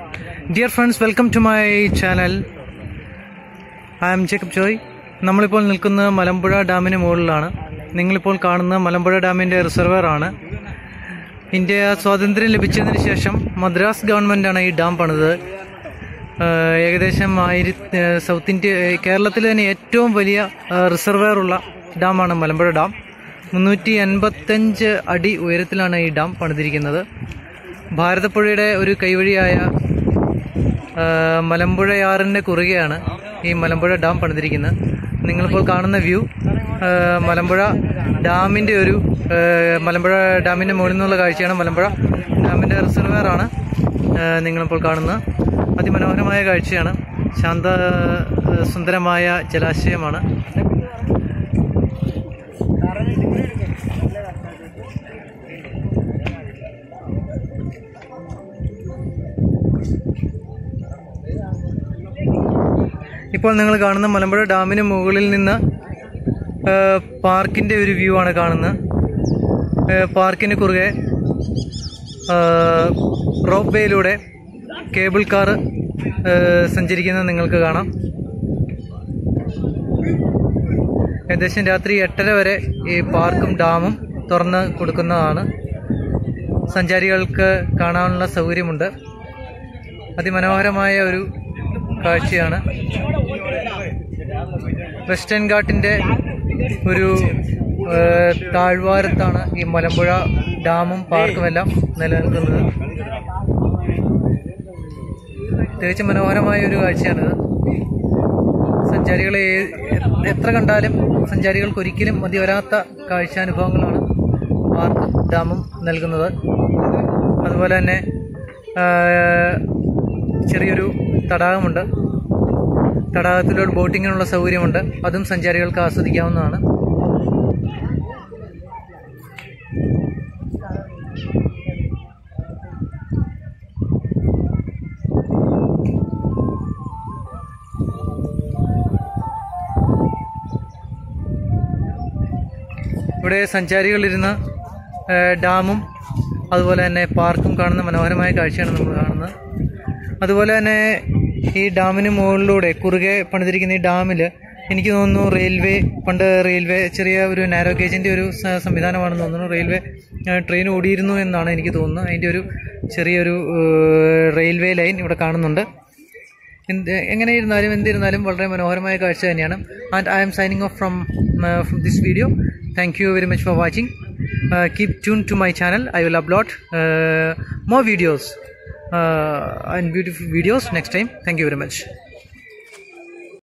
Dear friends, welcome to my channel. I am Jacob Joy. നമ്മളിപ്പോൾ നിൽക്കുന്ന മലമ്പുഴ ഡാമിന് മുകളിലാണ്. നിങ്ങളിപ്പോൾ കാണുന്ന മലമ്പുഴ ഡാമിൻ്റെ റിസർവറാണ്. ഇന്ത്യ സ്വാതന്ത്ര്യം ലഭിച്ചതിന് ശേഷം മദ്രാസ് ഗവൺമെൻറ്റാണ് ഈ ഡാം പണിതത്. ഏകദേശം സൗത്ത് ഇന്ത്യ കേരളത്തിലെ തന്നെ ഏറ്റവും വലിയ റിസർവറുള്ള ഡാമാണ് മലമ്പുഴ ഡാം. 385 അടി ഉയരത്തിലാണ് ഈ ഡാം പണിതിരിക്കുന്നത്. ഭാരതപ്പുഴയുടെ ഒരു കൈവഴിയായ മലമ്പുഴയാറിൻ്റെ കുറുകെയാണ് ഈ മലമ്പുഴ ഡാം പണിതിരിക്കുന്നത്. നിങ്ങളിപ്പോൾ കാണുന്ന വ്യൂ മലമ്പുഴ ഡാമിൻ്റെ മലമ്പുഴ ഡാമിൻ്റെ മുകളിൽ നിന്നുള്ള കാഴ്ചയാണ്. മലമ്പുഴ ഡാമിൻ്റെ റിസർവറാണ് നിങ്ങളിപ്പോൾ കാണുന്നത്. അതിമനോഹരമായ കാഴ്ചയാണ്. സുന്ദരമായ ജലാശയമാണ്. ഇപ്പോൾ നിങ്ങൾ കാണുന്ന മലമ്പുഴ ഡാമിന് മുകളിൽ നിന്ന് പാർക്കിൻ്റെ ഒരു വ്യൂ ആണ് കാണുന്നത്. പാർക്കിന് കുറുകെ റോപ്പ് വേയിലൂടെ കേബിൾ കാർ സഞ്ചരിക്കുന്നത് നിങ്ങൾക്ക് കാണാം. ഏകദേശം രാത്രി 8:30 വരെ ഈ പാർക്കും ഡാമും തുറന്ന് കൊടുക്കുന്നതാണ്. സഞ്ചാരികൾക്ക് കാണാനുള്ള സൗകര്യമുണ്ട്. അതിമനോഹരമായ ഒരു കാഴ്ചയാണ്. വെസ്റ്റേൺ ഘാട്ടിൻ്റെ ഒരു താഴ്വാരത്താണ് ഈ മലമ്പുഴ ഡാമും പാർക്കുമെല്ലാം നിലനിൽക്കുന്നത്. തികച്ചും മനോഹരമായ ഒരു കാഴ്ചയാണിത്. സഞ്ചാരികളെ എത്ര കണ്ടാലും സഞ്ചാരികൾക്ക് ഒരിക്കലും മതി വരാത്ത കാഴ്ചാനുഭവങ്ങളാണ് പാർക്കും ഡാമും നൽകുന്നത്. അതുപോലെ തന്നെ ചെറിയൊരു തടാകമുണ്ട്. തടാകത്തിലൂടെ ബോട്ടിങ്ങിനുള്ള സൗകര്യമുണ്ട്. അതും സഞ്ചാരികൾക്ക് ആസ്വദിക്കാവുന്നതാണ്. ഇവിടെ സഞ്ചാരികളിരുന്ന് ഡാമും അതുപോലെ തന്നെ പാർക്കും കാണുന്ന മനോഹരമായ കാഴ്ചയാണ് നമ്മൾ കാണുന്നത്. അതുപോലെ തന്നെ ഈ ഡാമിന് മുകളിലൂടെ കുറുകെ പണിതിരിക്കുന്ന ഈ ഡാമിൽ എനിക്ക് തോന്നുന്നു പണ്ട് റെയിൽവേ ചെറിയ ഒരു നാരോ ഗേജിൻ്റെ ഒരു സംവിധാനമാണെന്ന് തോന്നുന്നു. ട്രെയിൻ ഓടിയിരുന്നു എന്നാണ് എനിക്ക് തോന്നുന്നത്. അതിൻ്റെ ഒരു ചെറിയൊരു റെയിൽവേ ലൈൻ ഇവിടെ കാണുന്നുണ്ട്. എന്തിരുന്നാലും വളരെ മനോഹരമായ കാഴ്ച തന്നെയാണ്. And I am signing off from this video. Thank you very much for watching. Keep tuned to my channel. I will upload more videos and beautiful videos next time. Thank you very much.